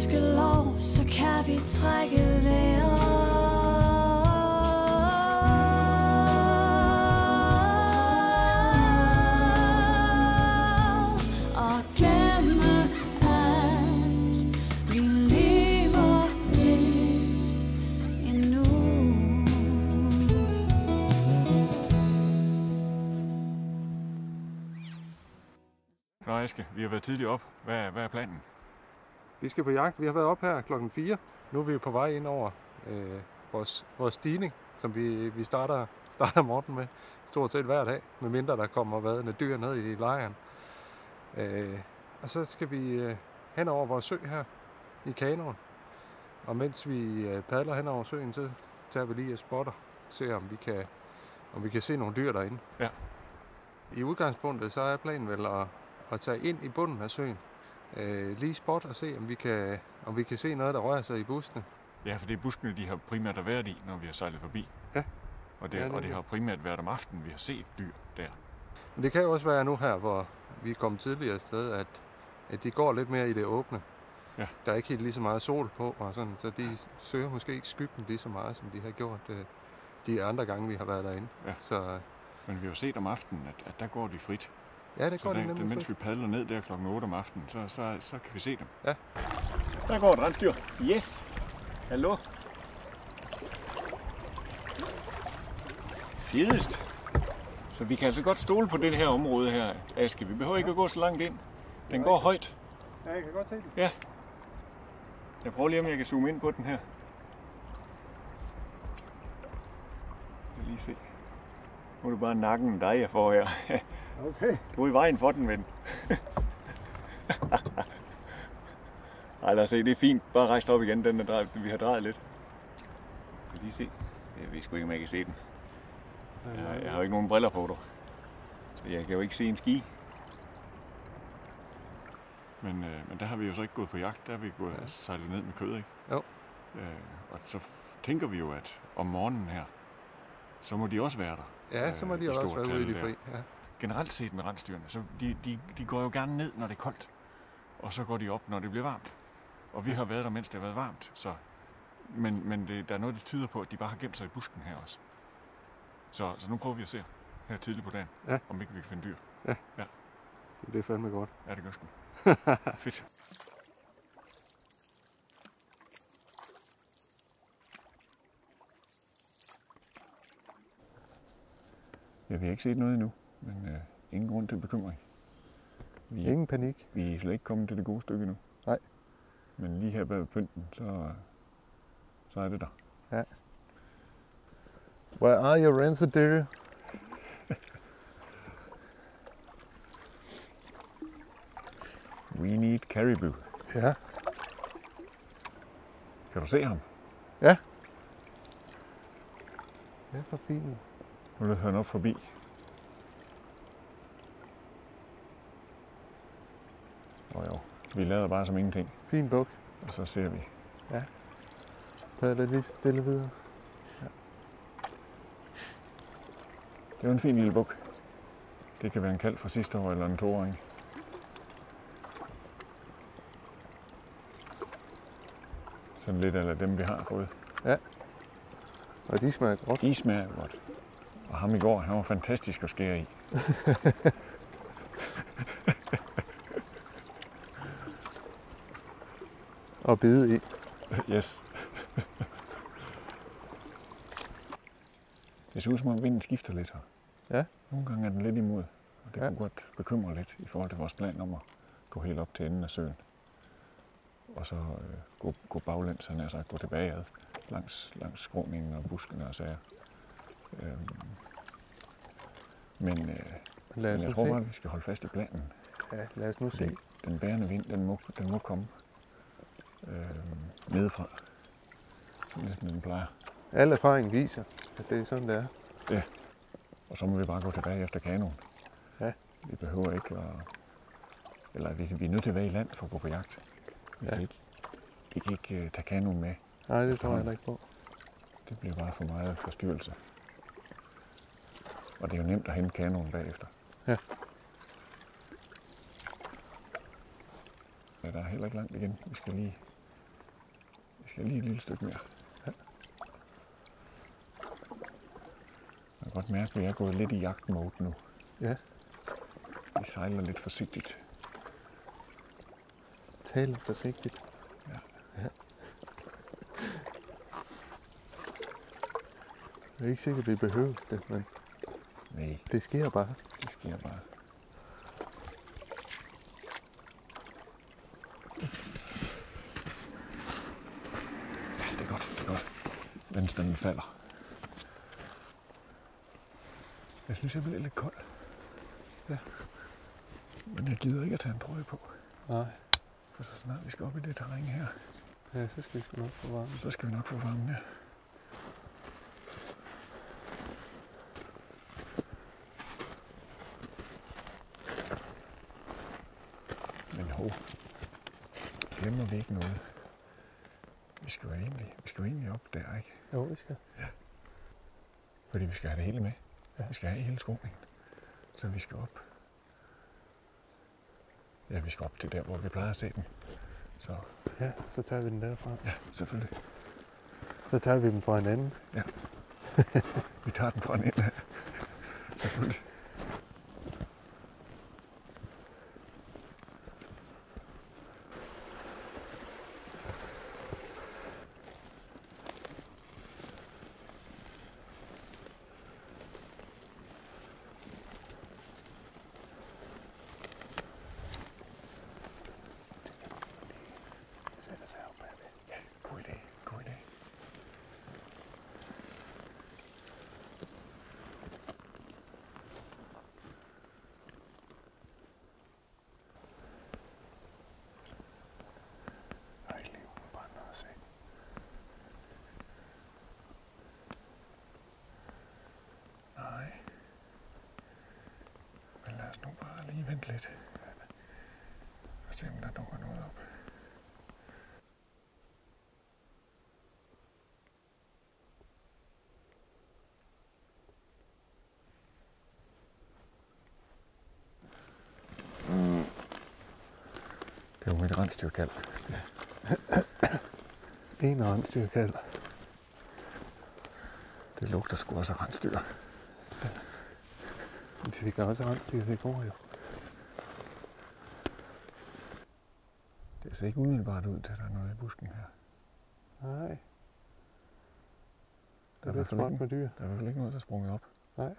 gudskelov, så kan vi trække vejret. Og glemme alt, vi lever lidt endnu. Nå Aske, vi har været tidligt op. Hvad er planen? Vi skal på jagt. Vi har været op her klokken 4. Nu er vi på vej ind over vores stigning, som vi starter morgen med stort set hver dag, medmindre der kommer vadende dyr ned i lejren. Og så skal vi hen over vores sø her i kanoen. Og mens vi padler hen over søen, så tager vi lige et spotter og ser, om vi kan se nogle dyr derinde. Ja. I udgangspunktet så er planen vel at tage ind i bunden af søen. Lige spot og se, om vi kan se noget, der rører sig i buskene. Ja, for det er buskene, de har primært været i, når vi har sejlet forbi. Ja. Og det har primært været om aftenen, vi har set dyr der. Men det kan jo også være nu her, hvor vi er kommet tidligere afsted, at de går lidt mere i det åbne. Ja. Der er ikke helt lige så meget sol på, og sådan, så de søger måske ikke skyggen lige så meget, som de har gjort de andre gange, vi har været derinde. Ja. Så, men vi har jo set om aftenen, at der går de frit. ja, det går de nemlig mens frit. vi padler ned der klokken 8 om aftenen, så kan vi se dem. Ja. Der går et rensdyr. Yes! Hallo? Fedest! Så vi kan altså godt stole på det her område her, Aske. Vi behøver ikke at gå så langt ind. Den går højt. Ja, jeg kan godt se det. Ja. Jeg prøver lige, om jeg kan zoome ind på den her. Jeg kan lige se. Nu er det bare nakken dig, jeg får her. Okay. Du er i vejen for den, ven. Ej, lad os se, det er fint. Bare rejse op igen, den er drejet. Vi har drejet lidt. Jeg kan lige se. Jeg ved sgu ikke, om jeg kan se den. Jeg har jo ikke nogen briller på, du. Så jeg kan jo ikke se en ski. Men der har vi jo så ikke gået på jagt. Der har vi gået sejlet ned med kød, ikke? Jo. Og så tænker vi jo, at om morgenen her, så må de også være der. Ja, så må de også være ude i de fri. Ja. Generelt set med rensdyrene, så de går jo gerne ned, når det er koldt. Og så går de op, når det bliver varmt. Og vi har været der, mens det har været varmt. Så, men der er noget, der tyder på, at de bare har gemt sig i busken her også. Så nu prøver vi at se her tidligt på dagen, om ikke vi kan finde dyr. Ja. Det er fandme godt. Ja, det gør sgu. Fedt. Ja, vi har ikke set noget endnu, men ingen grund til bekymring. Ingen panik. Vi er slet ikke kommet til det gode stykke endnu. Nej. Men lige her bag ved pynten, så er det der. Ja. Where are your reindeer? We need caribou. Ja. Kan du se ham? Ja. Ja, for fint. Nu løber han op forbi. Jo, vi lader bare som ingenting. Fin buk. Og så ser vi. Ja. Padler lige stille videre. Ja. Det er jo en fin lille buk. Det kan være en kalv fra sidste år eller en toåring. Sådan lidt af dem, vi har fået. Ja. Og de smager godt. De smager godt. Og ham i går, han var fantastisk at skære i. Og bide i. Yes. Det ser ud som om vinden skifter lidt her. Ja. Nogle gange er den lidt imod, og det kunne godt bekymre lidt i forhold til vores plan om at gå helt op til enden af søen. Og så gå baglæns, han har sagt, gå tilbage ad, langs skråningen og buskene og sager. Men jeg tror bare, vi skal holde fast i planen. Ja, lad os nu se. Den bærende vind, den må komme nedefra, ligesom den plejer. Al erfaring viser, at det er sådan, det er. Ja, og så må vi bare gå tilbage efter kanoen. Ja. Vi behøver ikke at... Eller vi er nødt til at være i land for at gå på jagt. Vi kan ikke tage kanoen med. Nej, det tror jeg heller ikke på. Det bliver bare for meget forstyrrelse. Og det er jo nemt at hente kanonen bagefter. Ja. Ja, der er heller ikke langt igen. Vi skal lige Vi skal lige et lille stykke mere. Ja. Jeg kan godt mærke, at vi er gået lidt i jagtmode nu. Ja. Vi sejler lidt forsigtigt. Tal lidt forsigtigt. Ja. Ja. Jeg er ikke sikkert, det behøves det, men Nej, det sker bare. det sker bare. Ja, det er godt, det er godt. Vandstanden falder. Jeg synes, jeg bliver lidt kold. Ja. Men jeg gider ikke at tage en trøje på. Nej. For så snart vi skal op i det terræn her, Ja, så skal vi sgu nok få varme. så skal vi nok få varmen her. Men hov, glemmer vi ikke noget? Vi skal jo egentlig op der, ikke? Jo, vi skal. Fordi vi skal have det hele med. Ja. Vi skal have hele skråningen. Så vi skal op. Ja, vi skal op til der, hvor vi plejer at se den. Så Ja, så tager vi den derfra. ja, selvfølgelig. Så tager vi den fra hinanden. Vi tager den fra en ende af. Selvfølgelig. Sætter sig op bagved. Ja, god idé, god idé. Ej, liv, bare noget at se. Nej. Men lad os nu bare lige vente lidt. Og se, om der dukker noget op. Det er jo mit rensdyrkald. En og rensdyrkald. Det lugter sgu også af rensdyr. Vi fik også rensdyr i går jo. Det ser ikke umiddelbart ud til, at der er noget i busken her. Nej. Der Det er lidt småt med dyr. Der er i hvert fald ikke noget, der er sprunget op. Nej.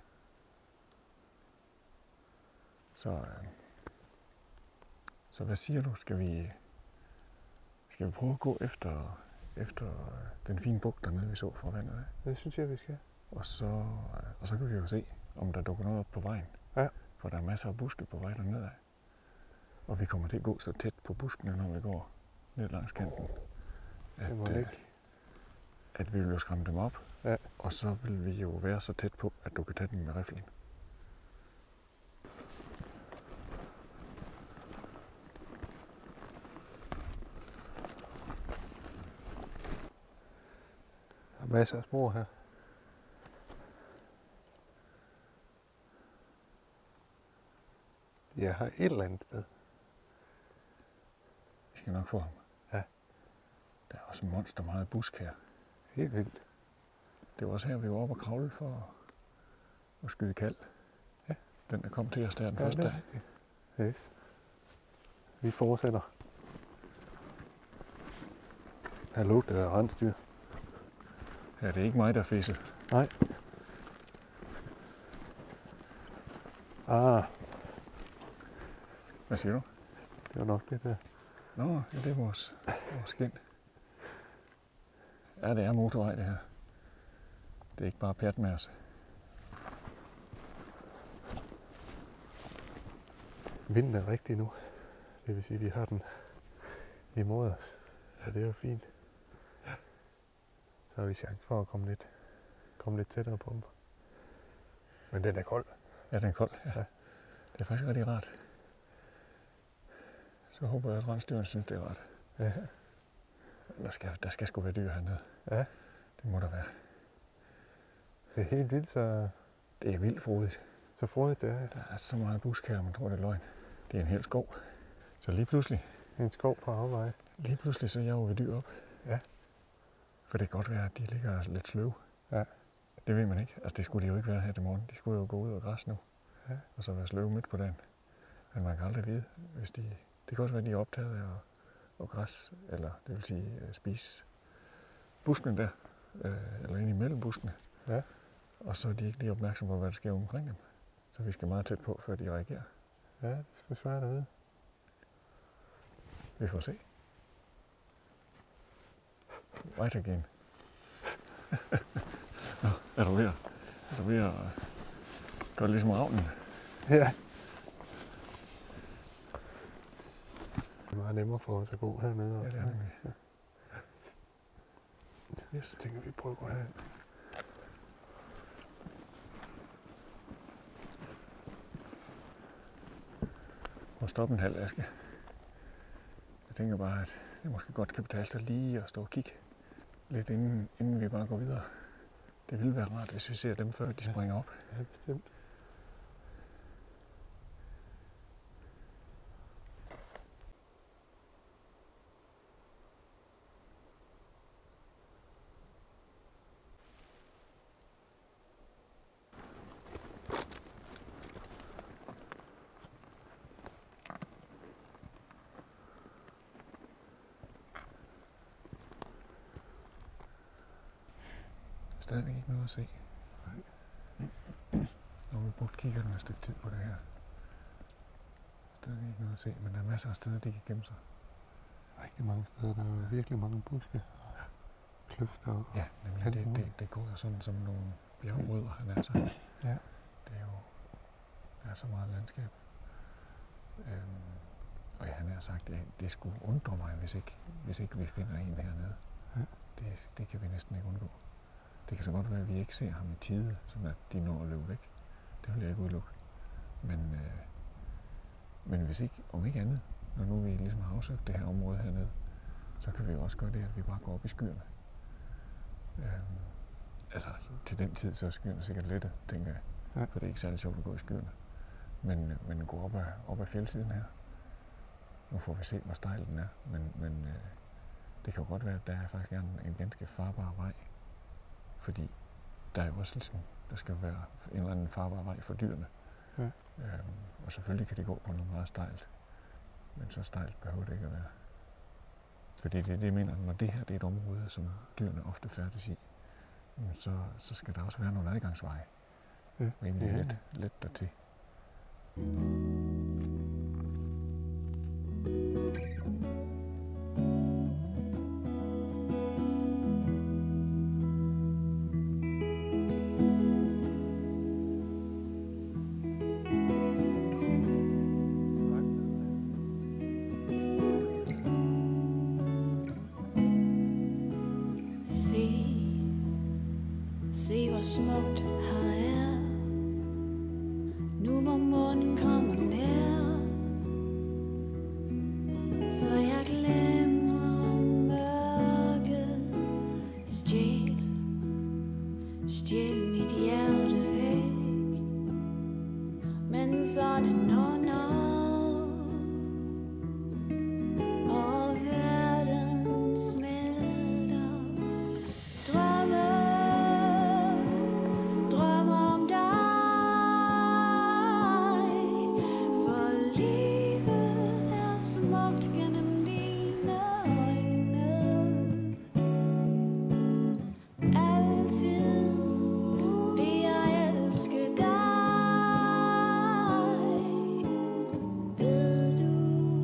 Så hvad siger du? Skal vi prøve at gå efter den fine bugt dernede, vi så fra vandet af? Det synes jeg, vi skal. Og så kan vi jo se, om der dukker noget op på vejen. Ja. For der er masser af buske på vej dernede af. Og vi kommer til at gå så tæt på buskene, når vi går ned langs kanten. Det må ikke. At vi vil jo skræmme dem op. Ja. Og så vil vi jo være så tæt på, at du kan tage dem med riflen. Der er masser af spor her. Jeg har et eller andet sted. Vi skal nok få ham. Ja. Der er også en monster meget busk her. Helt vildt. Det var også her, vi var oppe og kravle for at skyde kald. Ja. Den, der kom til os der den første det er dag. rigtigt. Yes. Vi fortsætter. Her lugter af rensdyr. Ja, det er ikke mig, der fisser. Nej. Ah, Hvad siger du? det var nok det der. Nå, ja, det er vores skind. Ja, det er motorvej, det her. Det er ikke bare pjat med os. Vinden er rigtig nu. Det vil sige, at vi har den imod os. Så det er jo fint. Så har vi chance for at komme lidt tættere på dem. Men den er kold. Ja, den er kold. Ja. Ja. Det er faktisk rigtig rart. Så håber jeg, at rensdyrene synes, det er rart. Ja. Der skal sgu være dyr hernede. Ja. Det må der være. Det er helt vildt, Det er vildt frodigt. så frodigt det er. Der er så meget busk her, man tror, det er løgn. Det er en hel skov. Så lige pludselig En skov på afveje. så jager vi dyr op. Ja. For det kan godt være, at de ligger lidt sløve. Ja. Det ved man ikke. Altså det skulle de jo ikke være her til morgen. De skulle jo gå ud og græs nu. Ja. Og så være sløve midt på dagen. Men man kan aldrig vide, hvis det kan også være, at de er optaget af at græs, eller det vil sige spise buskene der, eller ind imellem buskene. Ja. Og så er de ikke lige opmærksomme på, hvad der sker omkring dem. Så vi skal meget tæt på, før de reagerer. Ja, det skal svært at vide. Vi får se. Right again. Nå, er du ved at gøre det ligesom ravnen? Ja. Det er meget nemmere for os at gå hernede. Ja, det er det. Ja. Yes. Jeg tænker, vi prøver at gå herhen. Og stoppe en halv aske. Jeg tænker bare, at det måske godt kan betale sig lige at stå og kigge lidt inden vi bare går videre. Det ville være rart, hvis vi ser dem, før de springer op. Ja, bestemt. Stadigvæk ikke noget at se. Når vi brugt kikkerten et stykke tid på det her. Stadigvæk ikke noget at se, men der er masser af steder, de kan gemme sig. Rigtig mange steder. Der er jo virkelig mange buske og kløfter. Og ja, nemlig det går jo sådan som nogle bjergrødder, han er så. Ja. Det er jo så meget landskab. Og ja, han har sagt, at det skulle undre mig, hvis ikke vi finder en hernede. Ja. Det kan vi næsten ikke undgå. Det kan så godt være, at vi ikke ser ham i tide, sådan at de når at løbe væk. Det vil jeg ikke udelukke. Men hvis ikke, om ikke andet, når nu vi ligesom har afsøgt det her område hernede, så kan vi jo også gøre det, at vi bare går op i skyerne. Altså, til den tid, så er skyerne sikkert lette, tænker jeg. Ja. For det er ikke særlig sjovt at gå i skyerne. Men gå op ad fjeldsiden her. Nu får vi se, hvor stejl den er. Men det kan jo godt være, at der er faktisk en ganske farbar vej. Fordi der er jo også ligesom, der skal være en eller anden farbar vej for dyrene. Ja. Og selvfølgelig kan det gå på noget meget stejlt. Men så stejlt behøver det ikke at være. Fordi det er det, jeg mener, når det her det er et område, som dyrene ofte færdes i, så skal der også være nogle adgangsveje. Ja. Rimelig let dertil. Se hvor smukt her er. Nu hvor månen kommer nær, så jeg glemmer mørket. Stjæl mit hjerte væk. Men sådan og verden smelter. Drøm om dig, for livet er smukt gennem dine øjne. Altid vil jeg elske dig. Ved du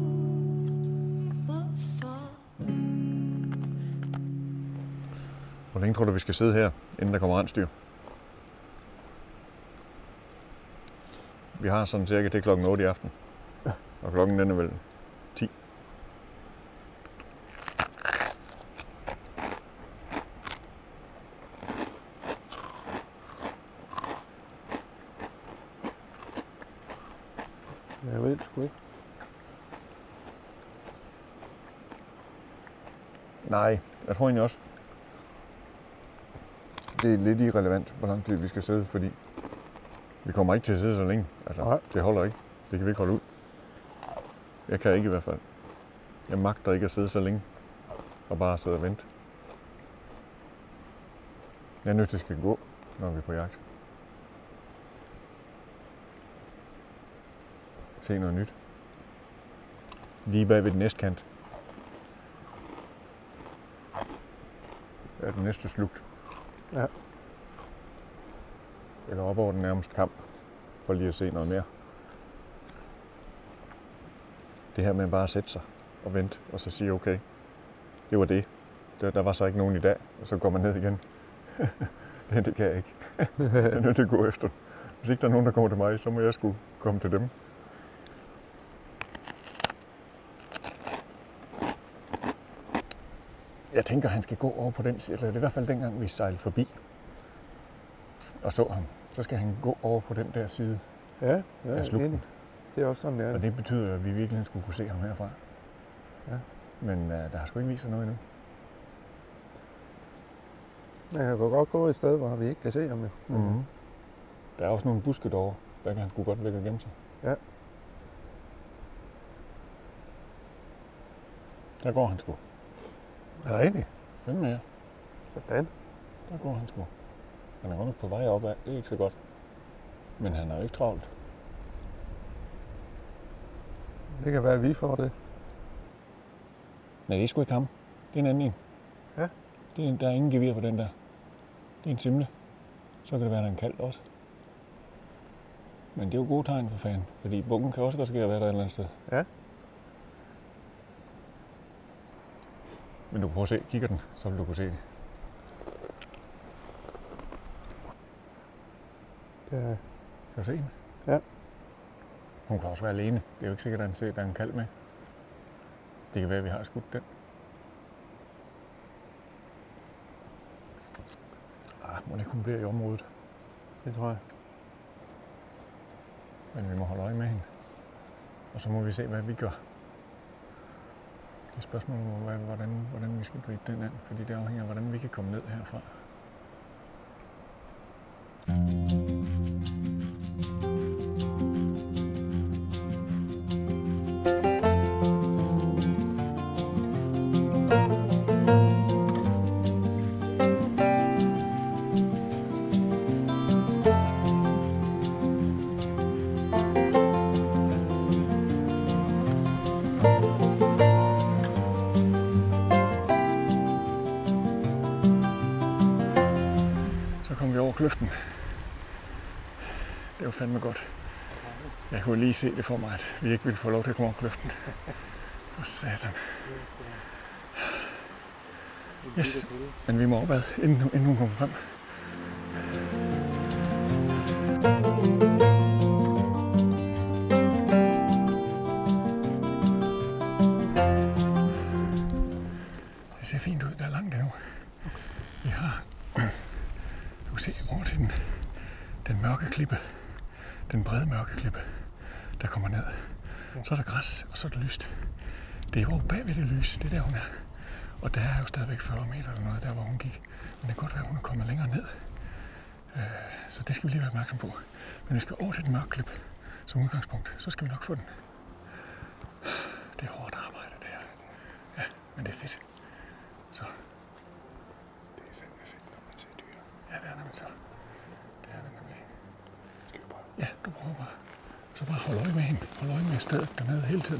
hvorfor? Hvor længe tror du, vi skal sidde her, inden der kommer rensdyr? Vi har sådan cirka til klokken 8 i aften. Ja. Og klokken den er vel 10. Jeg ved sgu ikke. Nej, jeg tror egentlig også, det er lidt irrelevant, hvor lang tid vi skal sidde, fordi vi kommer ikke til at sidde så længe. Altså, nej. Det holder ikke. Det kan vi ikke holde ud. Jeg kan ikke i hvert fald. Jeg magter ikke at sidde så længe og bare sidde og vente. Jeg er nødt til at skal gå, når vi er på jagt. Se noget nyt. Lige bag ved den næste kant. Det er den næste slugt. Ja. Eller op over den nærmeste kamp, for lige at se noget mere. Det her med bare at sætte sig og vente, og så sige, okay, det var det. Der var så ikke nogen i dag, og så går man ned igen. Det kan jeg ikke. Jeg er nødt til at gå efter. Hvis ikke der er nogen, der kommer til mig, så må jeg sgu komme til dem. Jeg tænker, han skal gå over på den side, eller det er i hvert fald dengang, vi sejlede forbi og så ham. Så skal han gå over på den der side af slugten. Det er også sådan, det er. Og det betyder, at vi virkelig skulle kunne se ham herfra. Ja. Men der har sgu ikke vist sig noget endnu. Man kan godt gå et sted, hvor vi ikke kan se ham. Mm-hmm. Der er også nogle buske derovre, der kan han sgu godt ligge og gemme sig. Ja. Der går han sgu. Er det rigtigt? Hvem med jer? Sådan. Der går han sgu. Han er godt nok på vej opad, det er ikke så godt. Men han er jo ikke travlt. Det kan være, at vi får det. Nej, det er sgu ikke ham. Det er en anden en. Ja. Der er ingen gevir på den der. Det er en simle. Så kan det være, at der er en kaldt også. Men det er jo gode tegn for fanden, fordi bukken kan også godt ske at være der et eller andet sted. Ja. Men du kan prøve at se, kigger den, så vil du kunne se det. Ja. Kan du se den? Ja. Hun kan også være alene. Det er jo ikke sikkert, at der er en kalv med. Det kan være, at vi har skudt den. Må det ikke, hun bliver i området. Det tror jeg. Men vi må holde øje med hende. Og så må vi se, hvad vi gør. Det er spørgsmålet om, hvordan vi skal gribe den an, fordi det afhænger af, hvordan vi kan komme ned herfra. Kløften. Det var fandme godt. Jeg kunne lige se det for mig, at vi ikke ville få lov til at komme over kløften. For satan. Yes, men vi må opad, inden hun kommer frem. Det ser fint ud, der er langt endnu. Vi har se over til den mørke klippe, den brede mørke klippe, der kommer ned. Så er der græs, og så er det lyst. Det er jo bag ved det lys, det er der hun er. Og der er jo stadigvæk 40 meter eller noget, der hvor hun gik. Men det kan godt være, at hun er kommet længere ned. Så det skal vi lige være opmærksom på. Men vi skal over til den mørke klippe som udgangspunkt, så skal vi nok få den. Det er hårdt arbejde, det her. Ja, men det er fedt. Så. Ja, det er nemlig så. Det er det nemlig. Skal vi prøve? Ja, du prøver bare. Så bare hold øje med hende. Hold øje med stedet dernede hele tiden.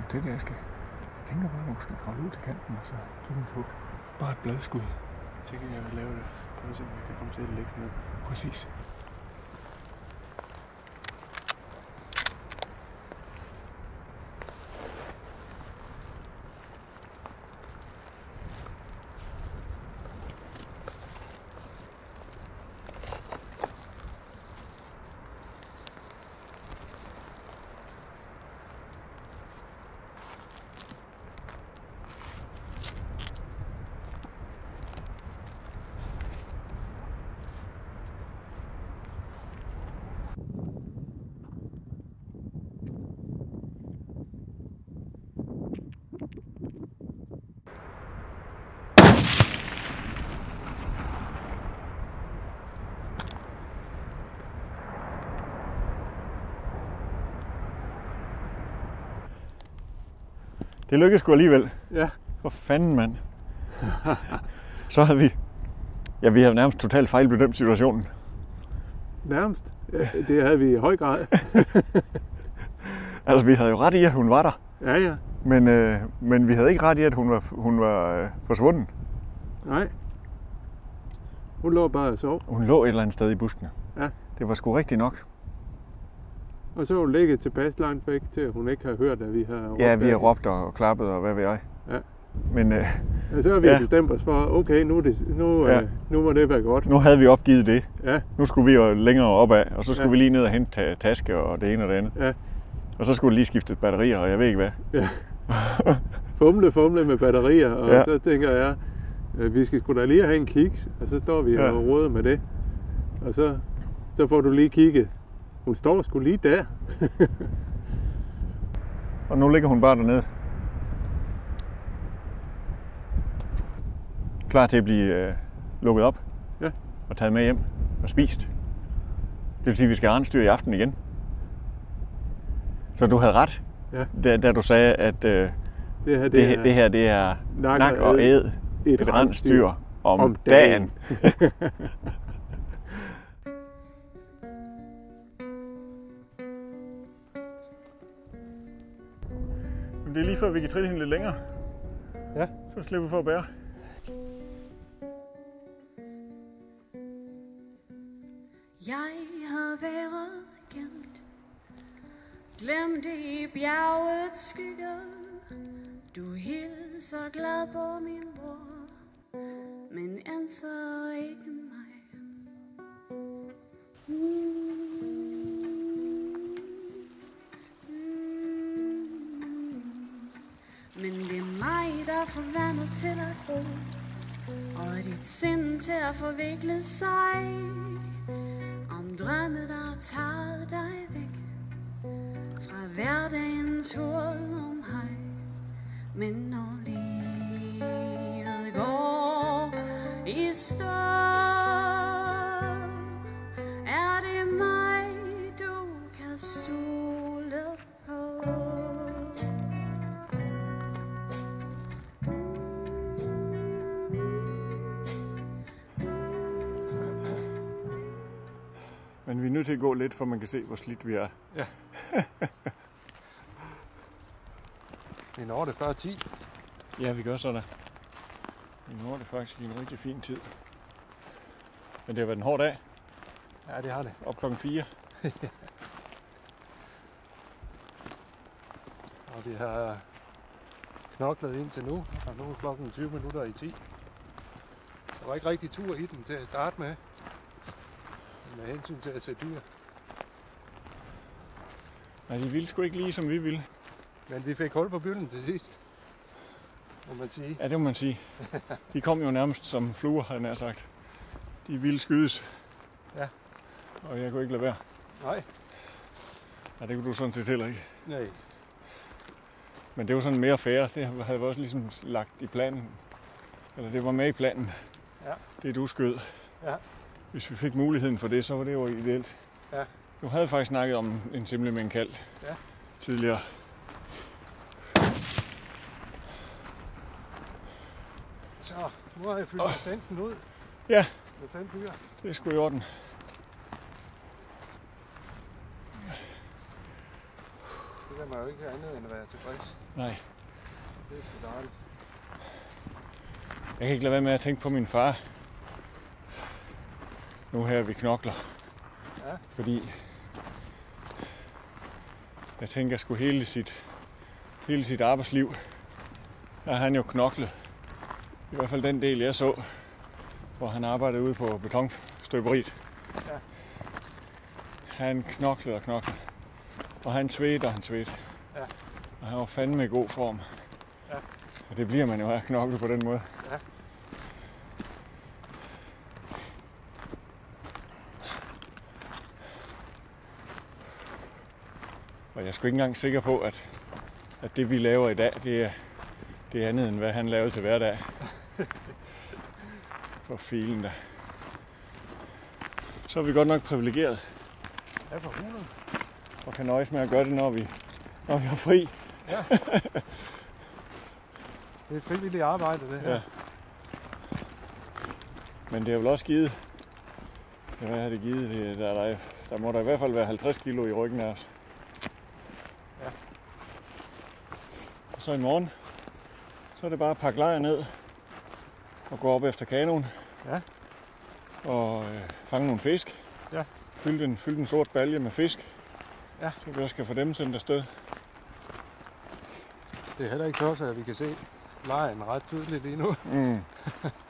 til det, Aske? Jeg tænker bare, at du skal kravle ud til kanten og så kigge på. Bare et bladskud. Jeg tænker, jeg vil lave det. Prøv at se, om jeg kan komme til at lægge ned. Præcis. Det lykkedes sgu alligevel. Ja. For fanden, mand. Så havde vi... Ja, vi havde nærmest totalt fejlbedømt situationen. Nærmest. Det havde vi i høj grad. Altså, vi havde jo ret i, at hun var der. Ja, ja. Men vi havde ikke ret i, at hun var forsvunden. Nej. Hun lå bare og sov. Hun lå et eller andet sted i buskene. Ja. Det var sgu rigtigt nok. Og så var hun ligget tilpas langt væk til, at hun ikke har hørt, at vi har råbt. Ja, vi har råbt og klappet og hvad ved jeg. Ja. Men og så har vi bestemt os for, okay, nu må det være godt. Nu havde vi opgivet det. Ja. Nu skulle vi jo længere opad, og så skulle vi lige ned og hente taske og det ene og det andet. Ja. Og så skulle lige skifte batterier, og jeg ved ikke hvad. Ja. Fumle med batterier, og så tænker jeg, at vi skal sgu da lige have en kiks, og så står vi og råder med det. Og så får du lige kigget. Hun står sgu lige der. Og nu ligger hun bare dernede. Klar til at blive lukket op. Ja. Og taget med hjem og spist. Det vil sige, at vi skal rensdyr i aften igen. Så du havde ret, da du sagde, at det her det er nak og æd et rensdyr om dagen. Det er lige før vi kan trille hende lidt længere. Ja. Så slipper vi for at bære. Jeg har været gemt, glemt i bjergets skygger. Du hilser glad på min bror, men anser ikke mig. Men det er mig, der får vandet til at gro, og dit sind til at forvikle sig. Om drømme, der tager dig væk fra hverdagens hurlumhej. Men når livet går i stå, er det mig, du kan stole på. Men vi er nødt til at gå lidt, for man kan se, hvor slidt vi er. Ja. Vi når det før 10. Ja, vi gør så da. Vi når det faktisk i en rigtig fin tid. Men det har været en hård dag. Ja, det har det. Op klokken 4. Og vi har knoklet ind til nu, og nu er klokken 20 minutter i 10. Der var ikke rigtig tur i den til at starte med hensyn til at se dyr. Nej, de ville sgu ikke lige, som vi ville. Men vi fik hul på bylden til sidst, må man sige. Ja, det må man sige. De kom jo nærmest som fluer, havde jeg nær sagt. De ville skydes. Ja. Og jeg kunne ikke lade være. Nej. Ja, det kunne du sådan set heller ikke. Nej. Men det var sådan mere fair. Det havde vi også ligesom lagt i planen. Eller det var med i planen. Ja. Det du skød. Ja. Hvis vi fik muligheden for det, så var det jo ideelt. Ja. Du havde faktisk snakket om en simle med en kalv tidligere. Så, nu har jeg fyldt essensen ud. Ja. Med 5 dyr. Det er sgu i orden. Det kan man jo ikke andet end at være tilfreds. Nej. Det er sgu dejligt. Jeg kan ikke lade være med at tænke på min far. Nu her vi knokler. Ja. Fordi jeg tænker sgu hele sit arbejdsliv, der har han jo knoklet. I hvert fald den del jeg så, hvor han arbejdede ude på betonstøberiet. Ja. Han knoklede og knoklede. Og han svedte og han svedte. Ja. Og han var fandme i god form. Ja. Og det bliver man jo af at knokle på den måde. Ja. Og jeg er sgu ikke engang sikker på, at det vi laver i dag, det er andet end hvad han lavede til hverdag. For filen da. Så er vi godt nok privilegeret. Ja, for 100. Og kan nøjes med at gøre det, når vi har fri. Ja. Det er frivilligt arbejde, det her. Ja. Men det er vel også givet. Hvad har det givet? Der må der i hvert fald være 50 kilo i ryggen af os. Ja. Og så i morgen, så er det bare at pakke lejr ned og gå op efter kanoen. Ja. Og fange nogle fisk. Ja. Fyld en sort balje med fisk. Ja. Så vi også skal få dem sendt afsted. Det er heller ikke tosset, at vi kan se lejren ret tydeligt lige nu.